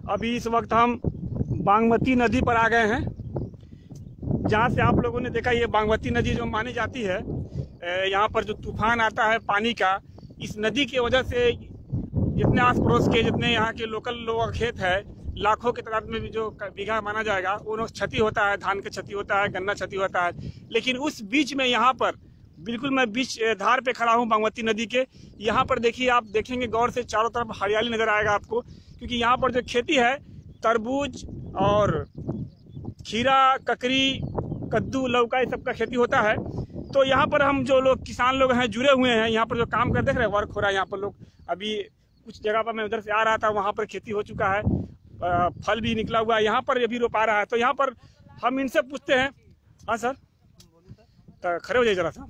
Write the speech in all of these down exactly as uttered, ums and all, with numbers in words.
अभी इस वक्त हम बागमती नदी पर आ गए हैं, जहाँ से आप लोगों ने देखा ये बागमती नदी जो मानी जाती है, यहाँ पर जो तूफान आता है पानी का, इस नदी की वजह से जितने आस पड़ोस के जितने यहाँ के लोकल लोगों का खेत है, लाखों की तादाद में भी जो बीघा माना जाएगा, वो क्षति होता है, धान का क्षति होता है, गन्ना क्षति होता है। लेकिन उस बीच में यहाँ पर बिल्कुल मैं बीच धार पे खड़ा हूँ बागमती नदी के। यहाँ पर देखिए, आप देखेंगे गौर से, चारों तरफ हरियाली नजर आएगा आपको, क्योंकि यहाँ पर जो खेती है तरबूज और खीरा, ककड़ी, कद्दू, लौका, ये सब का खेती होता है। तो यहाँ पर हम जो लोग किसान लोग हैं जुड़े हुए हैं, यहाँ पर जो काम कर देख रहे हैं, वर्क हो रहा है यहाँ पर लोग। अभी कुछ जगह पर मैं उधर से आ रहा था, वहाँ पर खेती हो चुका है, फल भी निकला हुआ है, यहाँ पर अभी रोपा रहा है। तो यहाँ पर हम इनसे पूछते हैं। हाँ सर, तो खड़े हो जाइए जरा सा।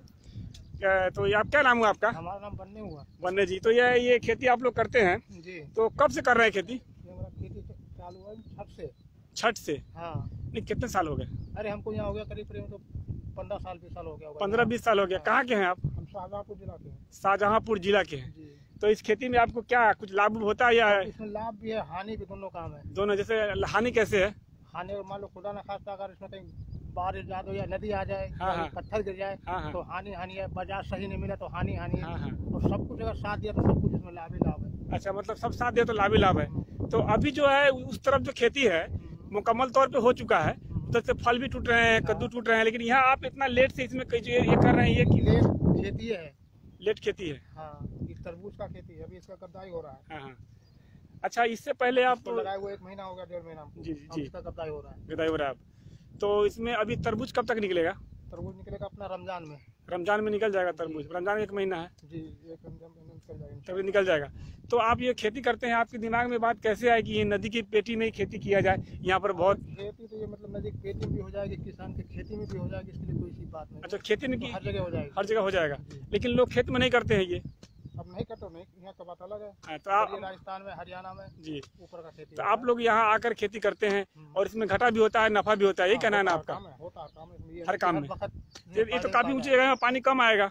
तो ये आप क्या नाम हुआ आपका? हमारा नाम बन्ने हुआ। बन्ने जी। तो ये ये खेती आप लोग करते हैं जी। तो कब से कर रहे हैं खेती? खेती चालू हुआ छठ से। छठ से? हाँ। नहीं, कितने साल हो गए? अरे हमको यहाँ हो गया करीब करीब तो पंद्रह साल बीस साल हो गया। पंद्रह बीस साल हो गया। कहाँ के हैं आप? हम शाहजहाँपुर जिला के हैं। शाहजहाँपुर जिला के हैं। तो इस खेती में आपको क्या कुछ लाभ होता है या? इसमें लाभ भी है, हानि भी, दोनों काम है। दोनों। जैसे हानि कैसे है? हानि मान लो खुदा न खास्ता अगर इसमें कहीं बारिश ज्यादा हो या नदी आ जाए, हाँ हाँ। पत्थर गिर जाए, हाँ हाँ। तो हानि हानि है। बाजार सही नहीं मिला तो हानि हानि है। हाँ हाँ। और सब कुछ अगर साथ दिया तो सब कुछ इसमें लाभ ही लाभ है। अच्छा, मतलब सब साथ दिया तो लाभ ही लाभ है। तो अभी जो है उस तरफ जो खेती है मुकम्मल तौर पे हो चुका है, उधर से फल भी टूट रहे हैं, कद्दू टूट रहे हैं, लेकिन यहाँ आप इतना लेट से इसमें ये कर रहे हैं, ये लेट खेती है। लेट खेती है। हाँ, इस तरबूज का खेती है, अभी इसका कटाई हो रहा है। हाँ हाँ। अच्छा, इससे पहले आप लगाए हुए एक महीना हो गया, डेढ़ महीना। जी जी जी। इसका कटाई हो रहा है। कटाई हो रहा है। तो इसमें अभी तरबूज कब तक निकलेगा? तरबूज निकलेगा अपना रमजान में। रमजान में निकल जाएगा तरबूज? रमजान एक महीना है जी, एक रमजान में निकल जाएगा, तभी निकल जाएगा। तो आप ये खेती करते हैं, आपके दिमाग में बात कैसे आए कि ये नदी की पेटी में ही खेती किया जाए? यहाँ पर बहुत खेती तो ये मतलब नदी की पेटी में भी हो जाएगी, किसान की खेती में भी हो जाएगी, इसके लिए कोई सी बात नहीं। अच्छा, खेती में तो हर जगह हो जाएगी। हर जगह हो जाएगा, लेकिन लोग खेत में नहीं करते हैं ये। अब नहीं करते, नहीं, यहाँ का बात अलग है। तो आप राजस्थान में, हरियाणा में जी ऊपर का खेती। तो आप लोग यहाँ आकर खेती करते हैं और इसमें घाटा भी होता है, नफा भी होता है, यही कहना है ना आपका? होता है काम, हर काम में। ये तो काफी ऊंची जगह में पानी कम आएगा।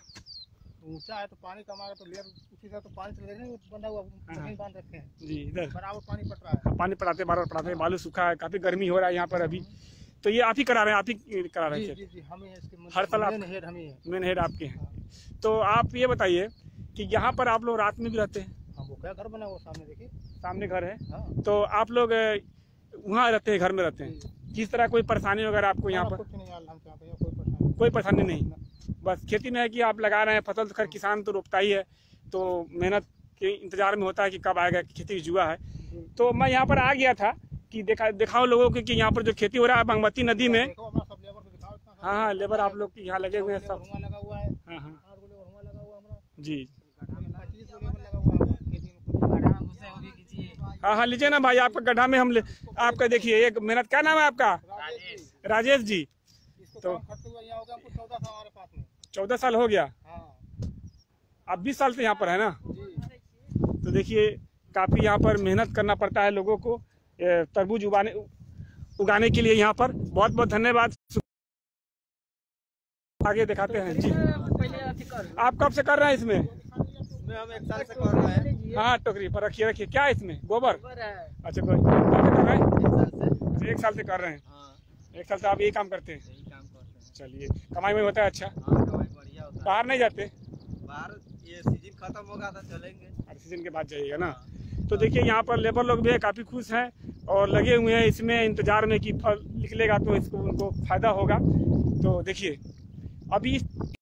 ऊंचा है तो पानी कम आएगा, तो लेयर उसी से तो पानी चले जाएंगे, बंधा हुआ कहीं बांध रखे हैं जी, इधर बराबर पानी पट रहा है। पानी पटाते बार पटाते हैं, बालू सूखा है, काफी गर्मी हो रहा है यहाँ पर अभी। तो ये आप ही करा रहे हैं? आप ही करा रहे हैं? जी जी, हम ही हैं इसके हर साल मेन हेड हम ही हैं। मेन हेड आपके हैं। तो आप ये बताइए कि यहाँ पर आप लोग रात में भी रहते हैं? हम वो क्या घर बना वो सामने देखिए, सामने घर है। हाँ। तो आप लोग वहाँ रहते हैं, घर में रहते हैं? किस तरह कोई परेशानी वगैरह आपको यहाँ पर? कुछ नहीं, अल्हम्दुलिल्लाह कोई परेशानी कोई परेशानी नहीं, बस खेती में है कि आप लगा रहे हैं फसल, तो खैर किसान तो रोपता ही है, तो मेहनत के इंतजार में होता है कि कब आएगा, खेती जुआ है। तो मैं यहाँ पर आ गया था कि देखा दिखाओ लोगों को कि यहाँ पर जो खेती हो रहा है बागमती नदी में। हाँ हाँ, लेबर आप लोग यहाँ लगे हुए हैं सब। लगा हुआ है। हाँ हाँ लगा हुआ जी। है। हाँ हाँ, लीजिए ना भाई, आपका गड्ढा में हम ले, आपका देखिए एक मेहनत। क्या नाम है आपका? राजेश। राजेश जी। तो चौदह साल हो गया, आप बीस साल से यहाँ पर है ना? तो देखिए काफी यहाँ पर मेहनत करना पड़ता है लोगों को तरबूज उगाने उगाने के लिए। यहाँ पर बहुत बहुत धन्यवाद। आगे दिखाते हैं जी। आप कब से कर रहे हैं इसमें? हम एक साल से कर रहे हैं। हाँ, टोकरी पर रखिए रखिए। क्या है इसमें? गोबर? अच्छा, कोई कर रहे हैं? एक साल से कर रहे हैं। एक साल से आप यही काम करते हैं? चलिए, कमाई में होता है? अच्छा, बाहर नहीं जाते? बाहर ये सीजन खत्म होगा तो चलेंगे। अरे सीजन के बाद जाइएगा ना। तो देखिए यहाँ पर लेबर लोग भी है, काफ़ी खुश हैं और लगे हुए हैं इसमें इंतजार में कि फल निकलेगा तो इसको उनको फायदा होगा। तो देखिए अभी इस